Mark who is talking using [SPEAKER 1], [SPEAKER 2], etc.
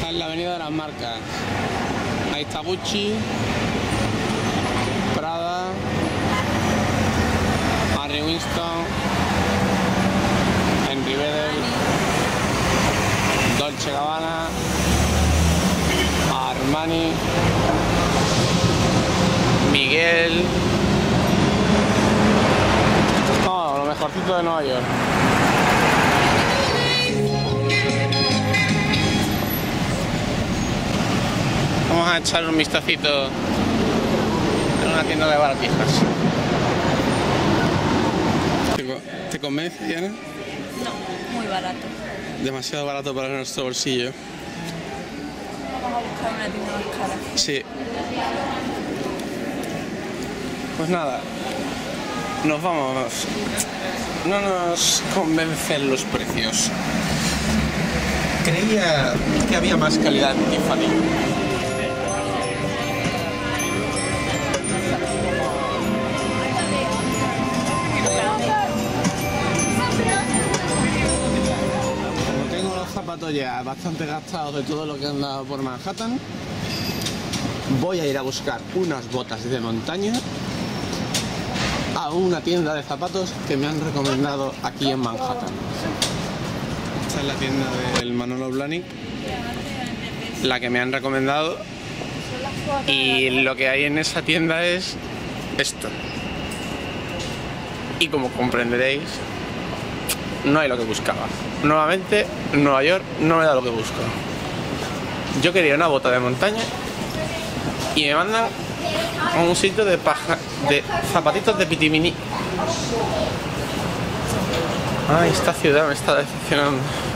[SPEAKER 1] Está en la avenida de las marcas. Ahí está Gucci, Prada, Harry Winston, Henry Bedel, Dolce Gabbana, Armani, Miguel. No, lo mejorcito de Nueva York. Vamos a echar un vistacito en una tienda de baratijas. ¿Te convence, Diana?
[SPEAKER 2] No, muy barato.
[SPEAKER 1] Demasiado barato para nuestro bolsillo.
[SPEAKER 2] Vamos a buscar una tienda más cara.
[SPEAKER 1] Sí. Pues nada, nos vamos. No nos convencen los precios. Creía que había más calidad en Tiffany. Como tengo los zapatos ya bastante gastados de todo lo que he andado por Manhattan, voy a ir a buscar unas botas de montaña a una tienda de zapatos que me han recomendado aquí en Manhattan. Esta es la tienda del Manolo Blahnik, la que me han recomendado, y lo que hay en esa tienda es esto. Y como comprenderéis, no hay lo que buscaba. Nuevamente, Nueva York no me da lo que busco. Yo quería una bota de montaña y me mandan a un sitio de zapatitos de pitimini. Ay, esta ciudad me está decepcionando.